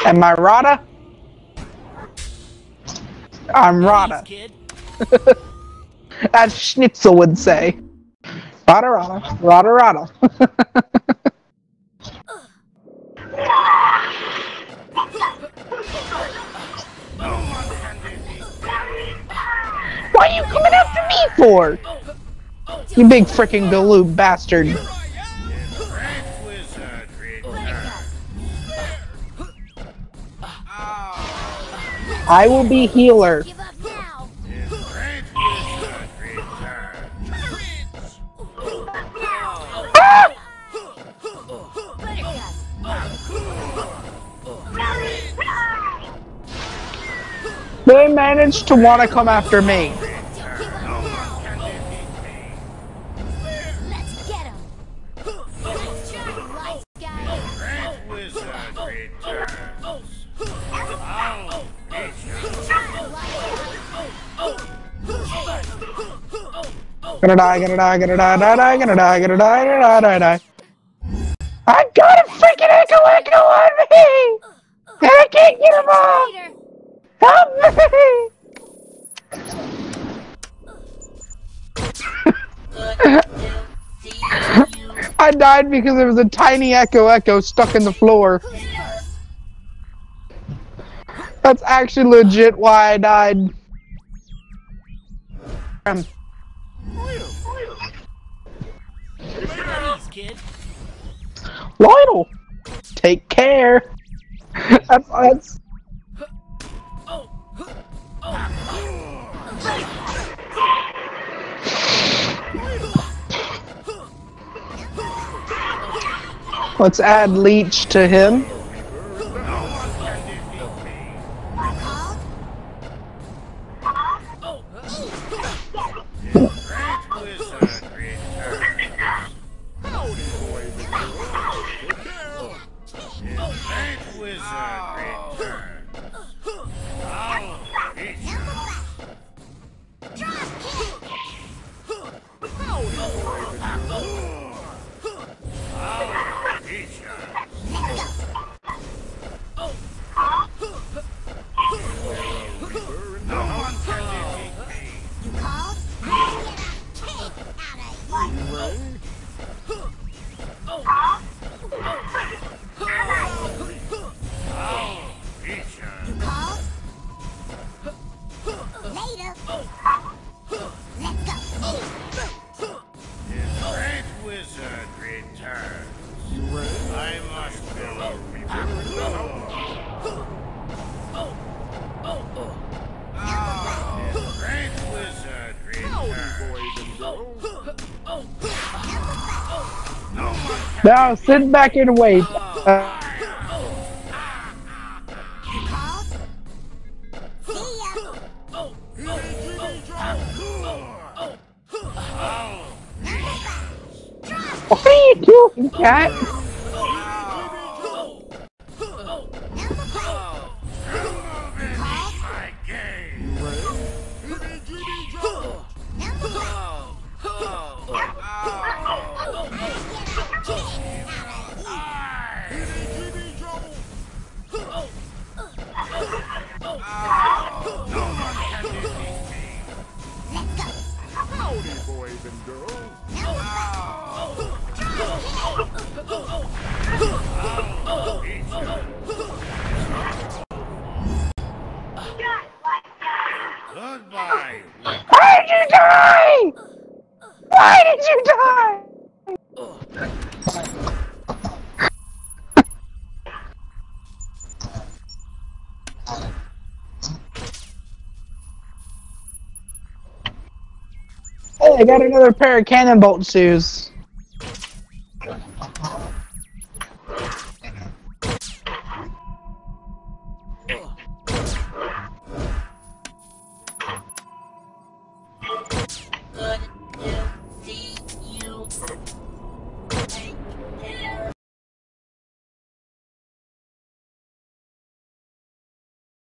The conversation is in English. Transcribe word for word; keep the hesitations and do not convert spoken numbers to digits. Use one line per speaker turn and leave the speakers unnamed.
Am I Rada? I'm Rada. As Schnitzel would say. Rada Rada. Rada Rada. What are you coming after me for? You big frickin' galoot bastard. I will be healer. Ah! They managed to want to come after me. Gonna die, gonna die, gonna die, die, die, gonna die, gonna die, gonna die, die, die. I got a freaking Echo Echo on me! And I can't get him off! Help me! I died because there was a tiny Echo Echo stuck in the floor. That's actually legit why I died. Um, Lionel, take care. That's that's. Let's add leech to him. Now sit back and wait. Uh, What are you doing, cat?
Goodbye.
Why did you die? Why did you die? Hey, I got another pair of cannon bolt shoes.